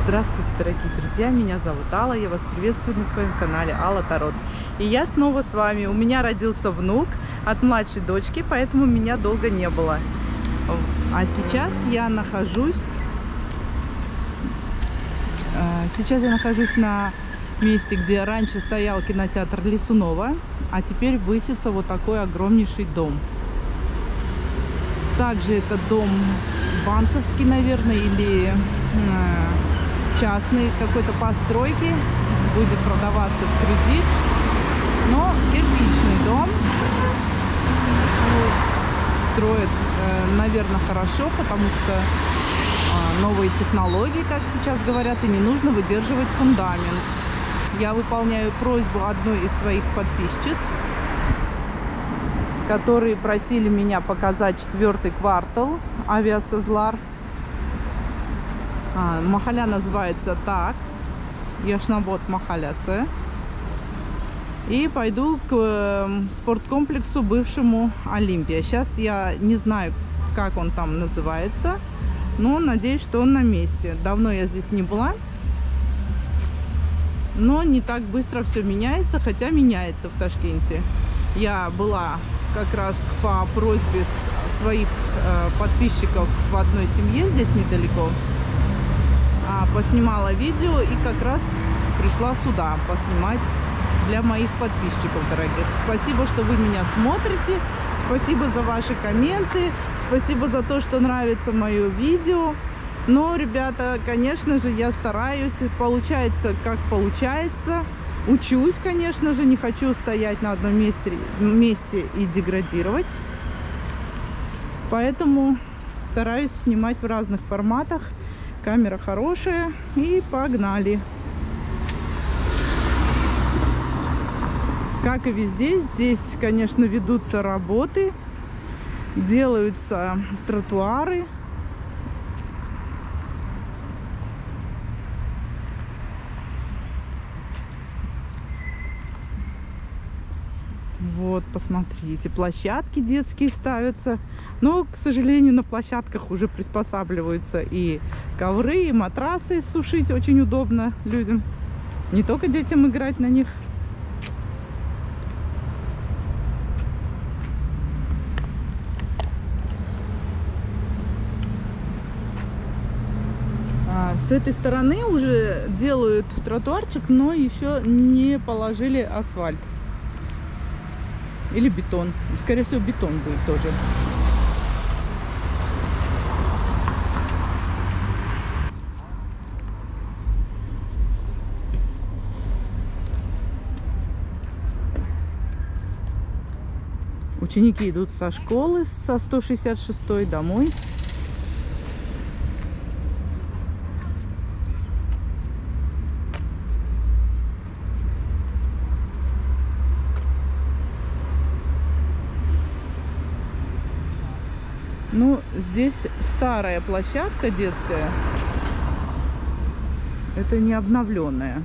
Здравствуйте, дорогие друзья, меня зовут Алла, я вас приветствую на своем канале Алла Тарот. И я снова с вами. У меня родился внук от младшей дочки, поэтому меня долго не было. А сейчас я нахожусь на месте, где раньше стоял кинотеатр Лисунова, а теперь высится вот такой огромнейший дом. Также это дом банковский, наверное, или частный какой-то постройки, будет продаваться в кредит, но кирпичный дом. Строят, наверное, хорошо, потому что новые технологии, как сейчас говорят, и не нужно выдерживать фундамент. Я выполняю просьбу одной из своих подписчиц, которые просили меня показать 4-й квартал Авиасезлар. Махаля называется так, Яшнабод Махалясе. И пойду к спорткомплексу бывшему Олимпия. Сейчас я не знаю, как он там называется, но надеюсь, что он на месте. Давно я здесь не была, но не так быстро все меняется, хотя меняется в Ташкенте. Я была как раз по просьбе своих подписчиков в одной семье здесь недалеко, поснимала видео и как раз пришла сюда поснимать для моих подписчиков дорогих. Спасибо, что вы меня смотрите, спасибо за ваши комменты, спасибо за то, что нравится мое видео. Но, ребята, конечно же, я стараюсь, получается как получается. Учусь, конечно же, не хочу стоять на одном месте и деградировать. Поэтому стараюсь снимать в разных форматах. Камера хорошая, и погнали. Как и везде, здесь, конечно, ведутся работы, делаются тротуары. Вот, посмотрите, площадки детские ставятся. Но, к сожалению, на площадках уже приспосабливаются и ковры, и матрасы сушить очень удобно людям. Не только детям играть на них. С этой стороны уже делают тротуарчик, но еще не положили асфальт. Или бетон. Скорее всего, бетон будет тоже. Ученики идут со школы, со 166-й домой. Ну, здесь старая площадка детская. Это не обновленная.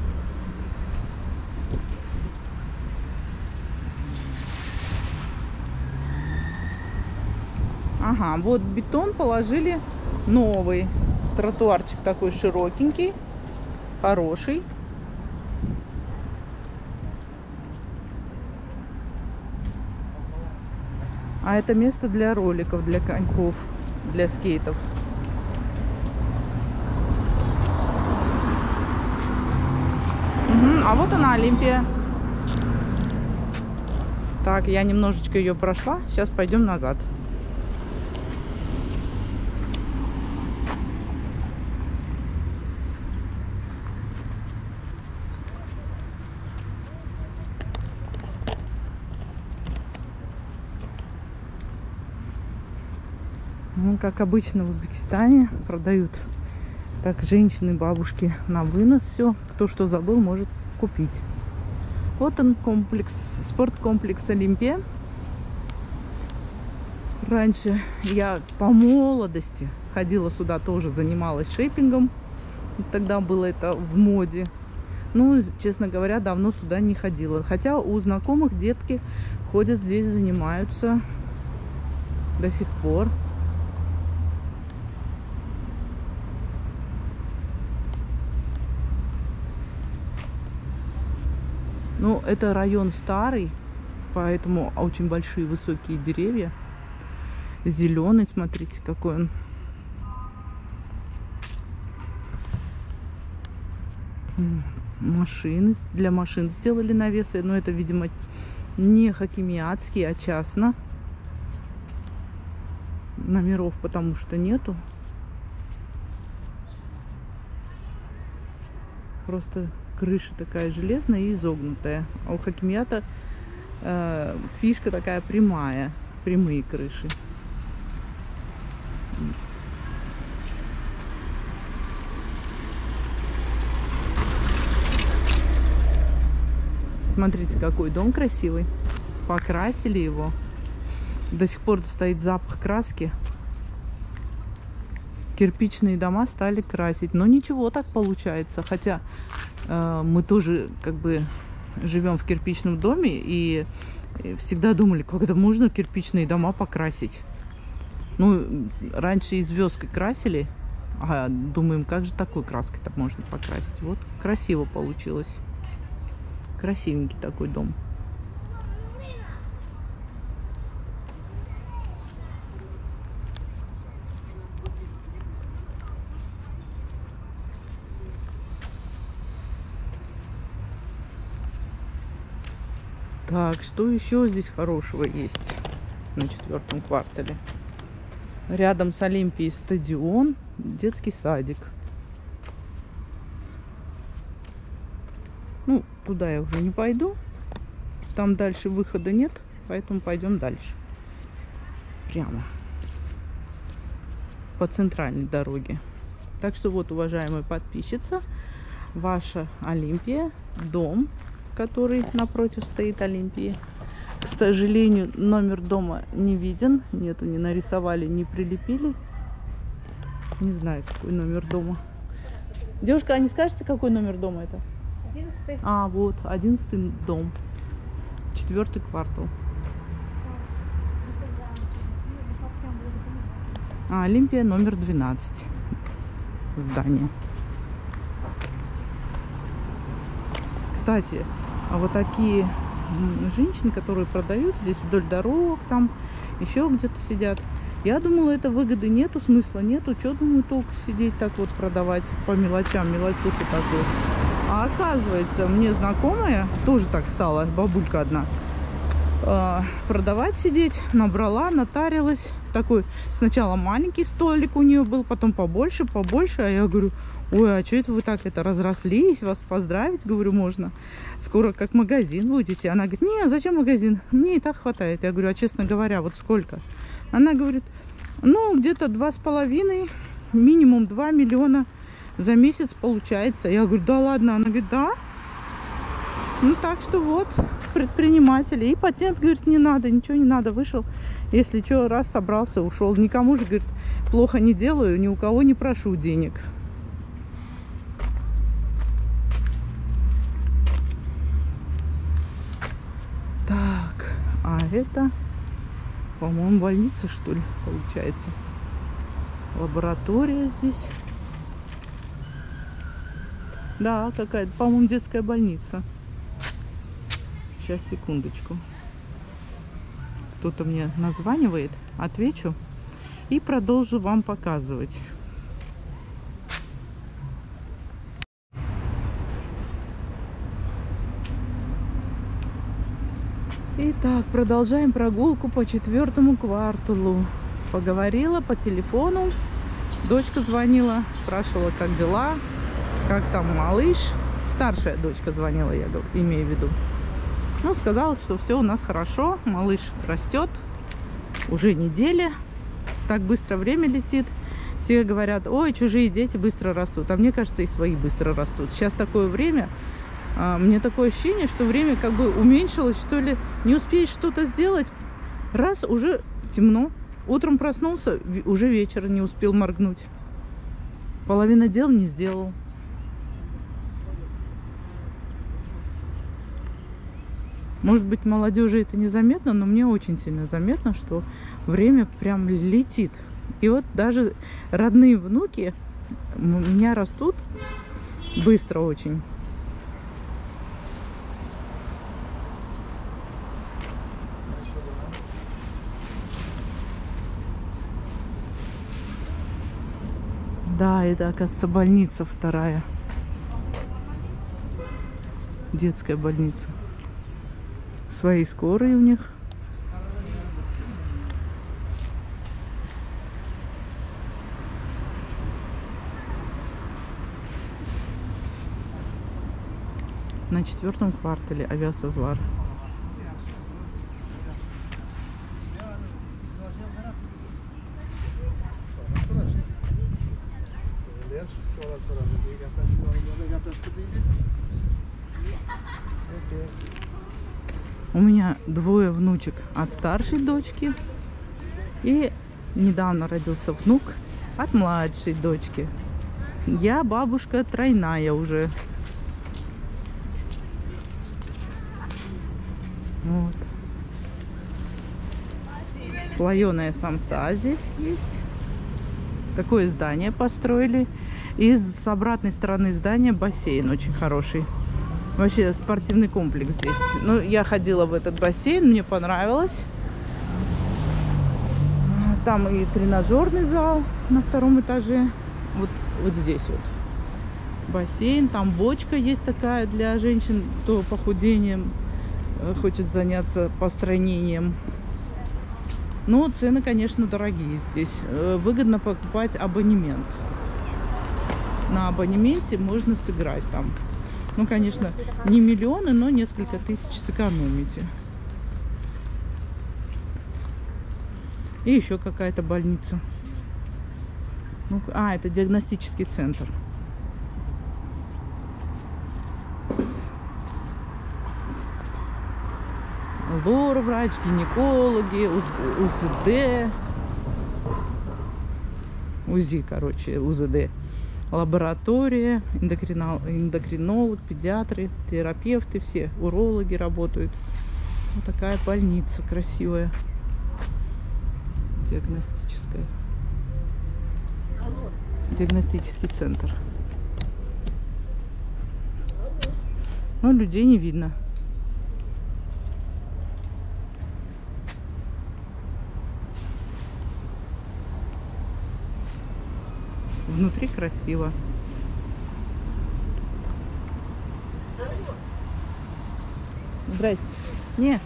Ага, вот бетон положили новый. Тротуарчик такой широкенький, хороший. А это место для роликов, для коньков, для скейтов. А вот она, Олимпия. Так, я немножечко ее прошла. Сейчас пойдем назад. Ну, как обычно в Узбекистане продают так женщины, бабушки на вынос все. Кто что забыл, может купить. Вот он, комплекс, спорткомплекс Олимпия. Раньше я по молодости ходила сюда, тоже занималась шейпингом. Тогда было это в моде. Ну, честно говоря, давно сюда не ходила. Хотя у знакомых детки ходят здесь, занимаются до сих пор. Ну, это район старый, поэтому очень большие высокие деревья. Зеленый, смотрите, какой он. Машины, для машин сделали навесы, но это, видимо, не хакимиатский, а частно. Номеров потому что нету. Просто крыша такая железная и изогнутая. А у хакимията фишка такая прямая, прямые крыши. Смотрите, какой дом красивый. Покрасили его. До сих пор стоит запах краски. Кирпичные дома стали красить. Но ничего, так получается. Хотя мы тоже как бы живем в кирпичном доме и всегда думали, когда можно кирпичные дома покрасить. Ну, раньше и звездкой красили. А думаем, как же такой краской-то можно покрасить. Вот красиво получилось. Красивенький такой дом. Так, что еще здесь хорошего есть на 4-м квартале? Рядом с Олимпией стадион, детский садик. Ну, туда я уже не пойду. Там дальше выхода нет, поэтому пойдем дальше. Прямо. По центральной дороге. Так что вот, уважаемая подписчица, ваша Олимпия, дом, который напротив стоит Олимпии. К сожалению, номер дома не виден. Нету, не нарисовали, не прилепили. Не знаю, какой номер дома. Девушка, а не скажете, какой номер дома это? 11-й. А, вот, 11-й дом. 4-й квартал. А, Олимпия номер 12. Здание. Кстати, а вот такие женщины, которые продают здесь вдоль дорог, там еще где-то сидят. Я думала, это выгоды нету, смысла нету. Что, думаю, толку сидеть так вот продавать по мелочам, мелочуху такую. А оказывается, мне знакомая, тоже так стала, бабулька одна, продавать сидеть, набрала, натарилась. Такой сначала маленький столик у нее был, потом побольше, побольше. А я говорю, ой, а что это вы так разрослись? Вас поздравить, говорю, можно. Скоро как магазин будете. Она говорит, не, зачем магазин? Мне и так хватает. Я говорю, а честно говоря, вот сколько? Она говорит, ну, где-то 2,5, минимум 2 миллиона за месяц получается. Я говорю, да ладно? Она говорит, да. Ну, так что вот, предприниматели. И патент, говорит, не надо, ничего не надо. Вышел, если что, раз собрался, ушел. Никому же, говорит, плохо не делаю, ни у кого не прошу денег. Так, а это, по-моему, больница, что ли, получается. Лаборатория здесь. Да, какая-то, по-моему, детская больница. Сейчас, секундочку. Кто-то мне названивает, отвечу и продолжу вам показывать. Итак, продолжаем прогулку по 4-му кварталу. Поговорила по телефону. Дочка звонила, спрашивала, как дела, как там малыш. Старшая дочка звонила, я имею в виду. Ну, сказала, что все у нас хорошо, малыш растет, уже неделя, так быстро время летит. Все говорят, ой, чужие дети быстро растут, а мне кажется, и свои быстро растут. Сейчас такое время, мне такое ощущение, что время как бы уменьшилось, что ли, не успеешь что-то сделать, раз, уже темно, утром проснулся, уже вечер, не успел моргнуть, половина дел не сделал. Может быть, молодежи это незаметно, но мне очень сильно заметно, что время прям летит. И вот даже родные внуки у меня растут быстро очень. Да, это, оказывается, больница вторая. Детская больница. Свои скорые у них. На 4-м квартале Авиасозлар. У меня двое внучек от старшей дочки. И недавно родился внук от младшей дочки. Я бабушка тройная уже. Вот. Слоеная самса здесь есть. Такое здание построили. И с обратной стороны здания бассейн очень хороший. Вообще спортивный комплекс здесь. Ну, я ходила в этот бассейн, мне понравилось. Там и тренажерный зал на 2-м этаже. Вот здесь вот бассейн. Там бочка есть такая для женщин, кто похудением хочет заняться постройнением. Но цены, конечно, дорогие здесь. Выгодно покупать абонемент. На абонементе можно сыграть там. Ну, конечно, не миллионы, но несколько тысяч сэкономите. И еще какая-то больница. Ну, это диагностический центр. Лор-врач, гинекологи, УЗД. УЗИ, короче, УЗД. Лаборатория, эндокринолог, педиатры, терапевты, все, урологи работают. Вот такая больница красивая. Диагностическая. Диагностический центр. Но людей не видно. Внутри красиво. Здрасте. Не.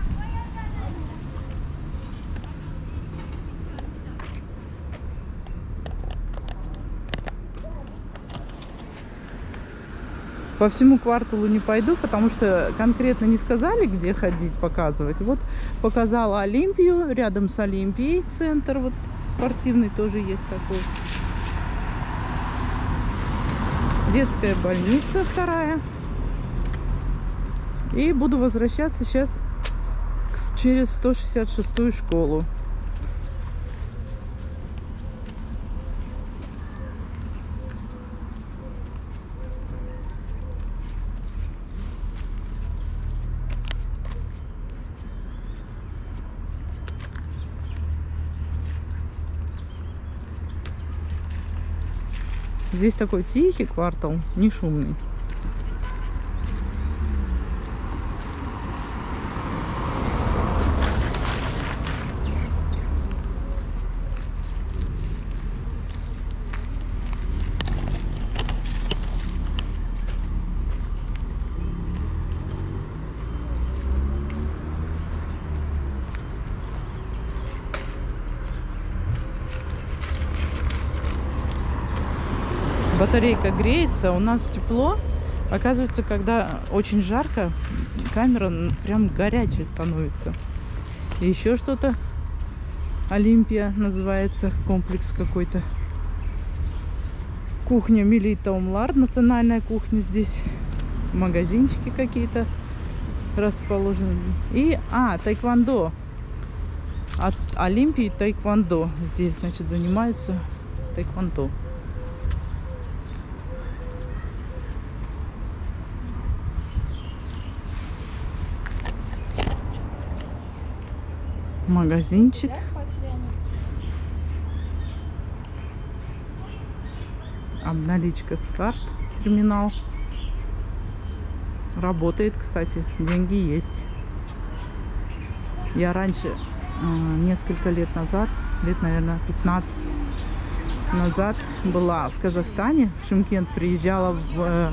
По всему кварталу не пойду, потому что конкретно не сказали, где ходить, показывать. Вот показала Олимпию, рядом с Олимпией центр, вот спортивный тоже есть такой. Детская больница вторая. И буду возвращаться сейчас через 166-ю школу. Здесь такой тихий квартал, не шумный. Батарейка греется, у нас тепло. Оказывается, когда очень жарко, камера прям горячая становится. И еще что-то. Олимпия называется, комплекс какой-то. Кухня Мелита Умлар, национальная кухня здесь. Магазинчики какие-то расположены. И, тайквондо. От Олимпии тайквондо. Здесь, значит, занимаются тайквондо. Магазинчик. Обналичка с карт. Терминал. Работает, кстати. Деньги есть. Я раньше, несколько лет назад, лет, наверное, 15, назад была в Казахстане, в Шымкент приезжала, в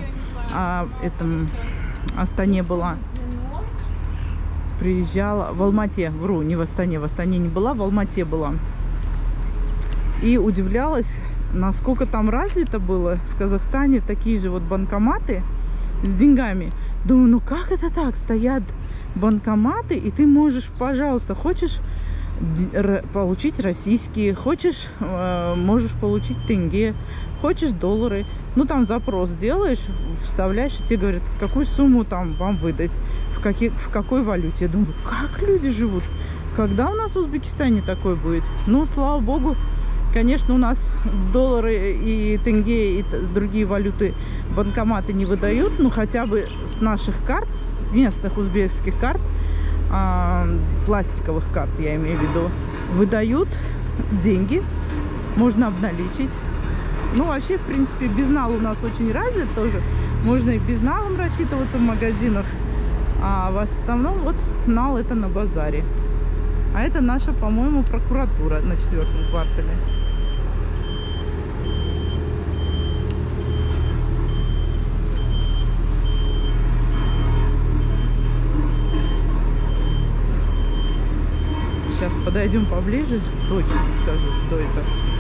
Астане была. Приезжала в Алмате, вру, не в Астане не была, в Алмате была. И удивлялась, насколько там развито было в Казахстане такие же вот банкоматы с деньгами. Думаю, ну как это так? Стоят банкоматы, и ты можешь, пожалуйста, хочешь получить российские, хочешь, можешь получить тенге, хочешь доллары. Ну, там запрос делаешь, вставляешь, и тебе говорят, какую сумму там вам выдать, в какой валюте. Я думаю, как люди живут? Когда у нас в Узбекистане такое будет? Ну, слава богу, конечно, у нас доллары и тенге и другие валюты банкоматы не выдают, но хотя бы с наших карт, с местных узбекских карт, пластиковых карт, я имею в виду, выдают деньги, можно обналичить. Ну, вообще, в принципе, безнал у нас очень развит тоже. Можно и безналом рассчитываться в магазинах. А в основном вот нал это на базаре. А это наша, по-моему, прокуратура на 4-м квартале. Сейчас подойдем поближе, точно скажу, что это.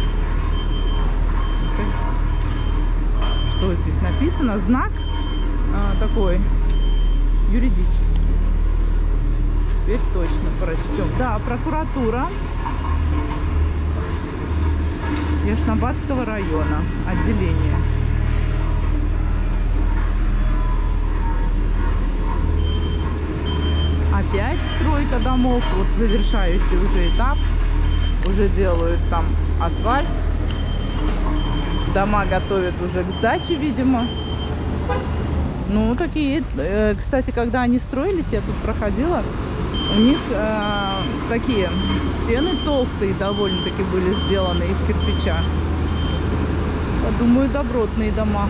Что здесь написано? Знак такой юридический. Теперь точно прочтем. Да, прокуратура Яшнабадского района, отделение. Опять стройка домов, вот завершающий уже этап. Уже делают там асфальт. Дома готовят уже к сдаче, видимо. Ну, такие, кстати, когда они строились, я тут проходила, у них такие стены толстые довольно-таки были сделаны из кирпича. Думаю, добротные дома.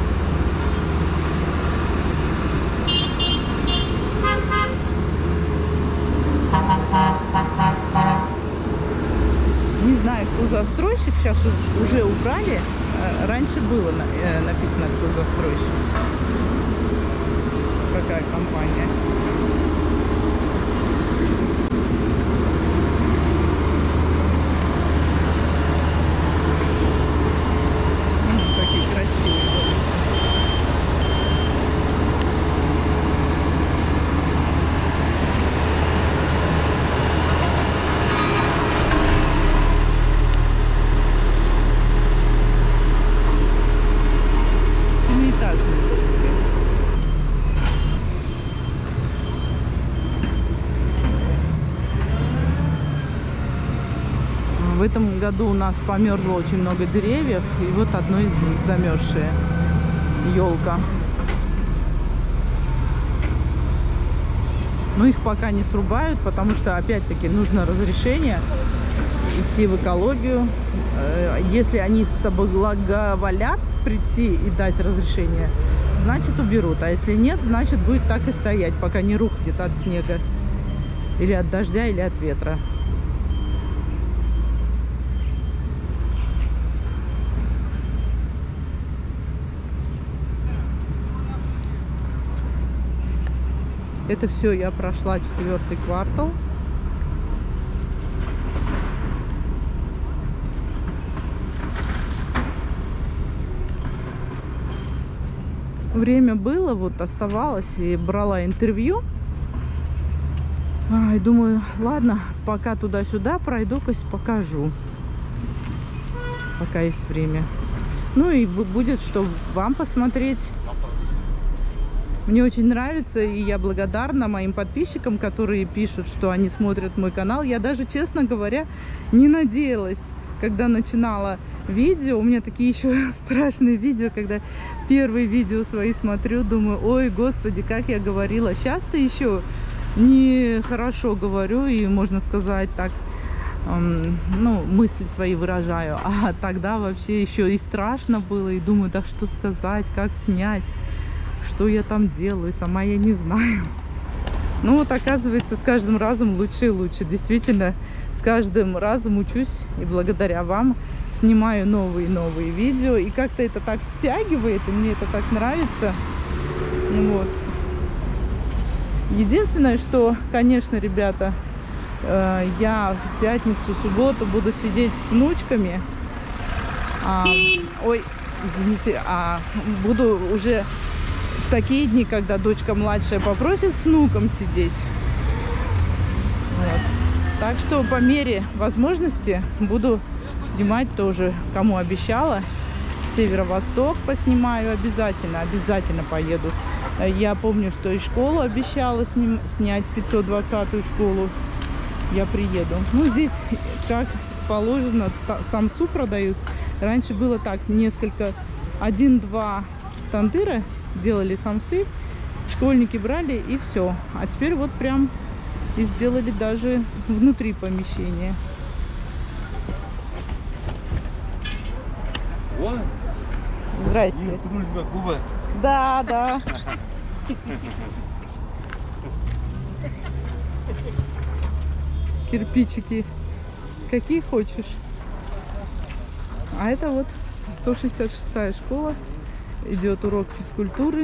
Не знаю, кто застройщик, сейчас уже убрали. Раньше было написано, кто застройщик. Какая компания. Какие красивые дома. В этом году у нас померзло очень много деревьев, и вот одно из них замерзшая елка. Но их пока не срубают, потому что опять-таки нужно разрешение идти в экологию. Если они соблаговолят прийти и дать разрешение, значит уберут. А если нет, значит будет так и стоять, пока не рухнет от снега. Или от дождя, или от ветра. Это все, я прошла 4-й квартал. Время было, вот оставалось, и брала интервью. И думаю, ладно, пока туда-сюда пройду-ка, покажу. Пока есть время. Ну и будет, что вам посмотреть. Мне очень нравится, и я благодарна моим подписчикам, которые пишут, что они смотрят мой канал. Я даже, честно говоря, не надеялась, когда начинала видео. У меня такие еще страшные видео, когда первые видео свои смотрю, думаю, ой, господи, как я говорила. Сейчас-то еще не хорошо говорю, и, можно сказать так, ну, мысли свои выражаю. А тогда вообще еще и страшно было, и думаю, да что сказать, как снять. Что я там делаю, сама я не знаю. Ну вот оказывается, с каждым разом лучше и лучше. Действительно, с каждым разом учусь, и благодаря вам снимаю новые и новые видео. И как-то это так втягивает, и мне это так нравится. Вот. Единственное, что, конечно, ребята, я в пятницу, субботу буду сидеть с внучками. Ой, извините, буду уже в такие дни, когда дочка младшая попросит с внуком сидеть. Вот. Так что по мере возможности буду снимать тоже, кому обещала. Северо-восток поснимаю обязательно, обязательно поеду. Я помню, что и школу обещала снять, 520-ю школу. Я приеду. Ну, здесь, как положено, самсу продают. Раньше было так, несколько, 1-2 тандыра делали самсы, школьники брали и все. А теперь вот прям и сделали даже внутри помещения. Здрасте. Да, да. Кирпичики. Какие хочешь. А это вот 166-я школа. Идет урок физкультуры.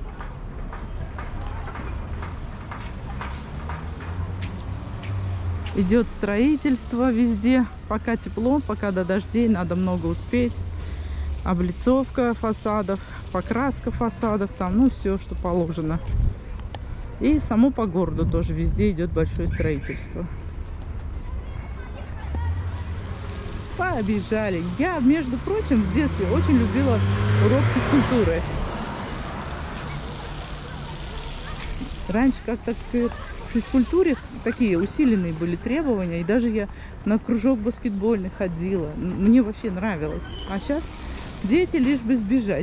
Идет строительство везде. Пока тепло, пока до дождей, надо много успеть. Облицовка фасадов, покраска фасадов, там, ну, все, что положено. И само по городу тоже везде идет большое строительство. Побежали. Я, между прочим, в детстве очень любила урок физкультуры. Раньше как-то к физкультуре такие усиленные были требования. И даже я на кружок баскетбольный ходила. Мне вообще нравилось. А сейчас дети лишь бы сбежать.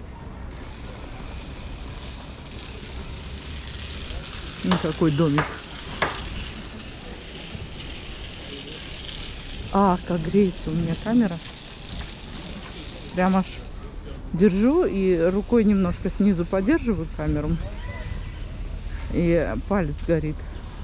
Ну, какой домик. Как греется у меня камера. Прям аж держу и рукой немножко снизу поддерживаю камеру. И палец горит.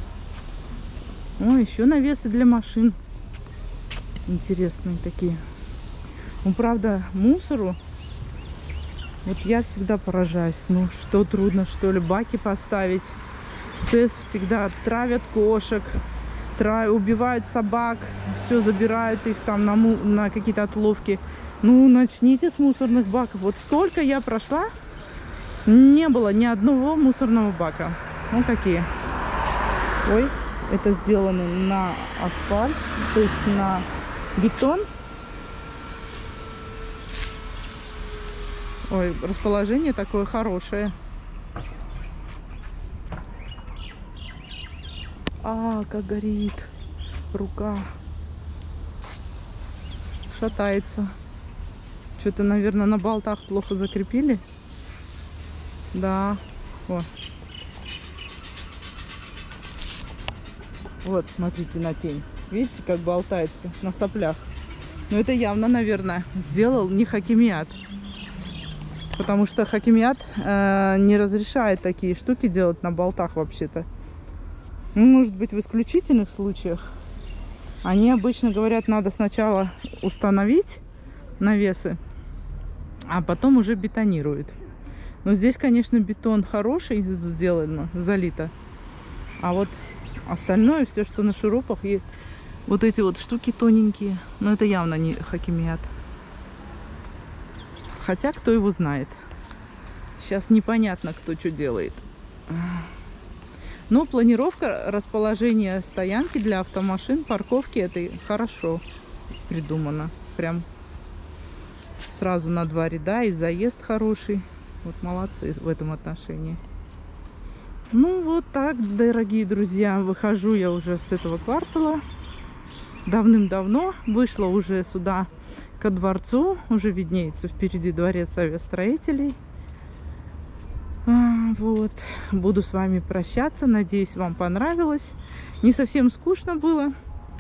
О, еще навесы для машин. Интересные такие. Ну, правда, мусору, вот я всегда поражаюсь. Ну, что трудно, что ли, баки поставить. СЭС всегда травят кошек, убивают собак, все, забирают их там на какие-то отловки. Ну, начните с мусорных баков. Вот сколько я прошла, не было ни одного мусорного бака. Ну, какие. Ой, это сделано на асфальт, то есть на бетон. Ой, расположение такое хорошее. Как горит рука. Шатается. Что-то, наверное, на болтах плохо закрепили. Да. О. Вот, смотрите на тень. Видите, как болтается на соплях. Но это явно, наверное, сделал не хакимиат. Потому что хакимиат не разрешает такие штуки делать на болтах вообще-то. Ну, может быть, в исключительных случаях. Они обычно говорят, надо сначала установить навесы, а потом уже бетонируют. Но здесь, конечно, бетон хороший сделано, залито. А вот остальное, все, что на шурупах, и вот эти вот штуки тоненькие, но это явно не хакимиат. Хотя, кто его знает. Сейчас непонятно, кто что делает. Но планировка расположения стоянки для автомашин, парковки, это хорошо придумано. Прям сразу на 2 ряда, и заезд хороший. Вот молодцы в этом отношении. Ну вот так, дорогие друзья, выхожу я уже с этого квартала. Давным-давно вышла уже сюда ко дворцу. Уже виднеется впереди дворец авиастроителей. Вот, буду с вами прощаться. Надеюсь, вам понравилось. Не совсем скучно было.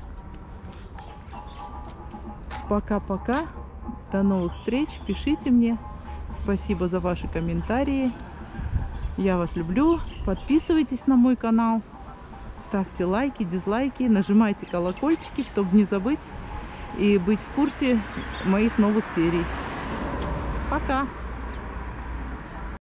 Пока-пока. До новых встреч. Пишите мне. Спасибо за ваши комментарии. Я вас люблю. Подписывайтесь на мой канал. ставьте лайки, дизлайки, нажимайте колокольчики, чтобы не забыть и быть в курсе моих новых серий. Пока!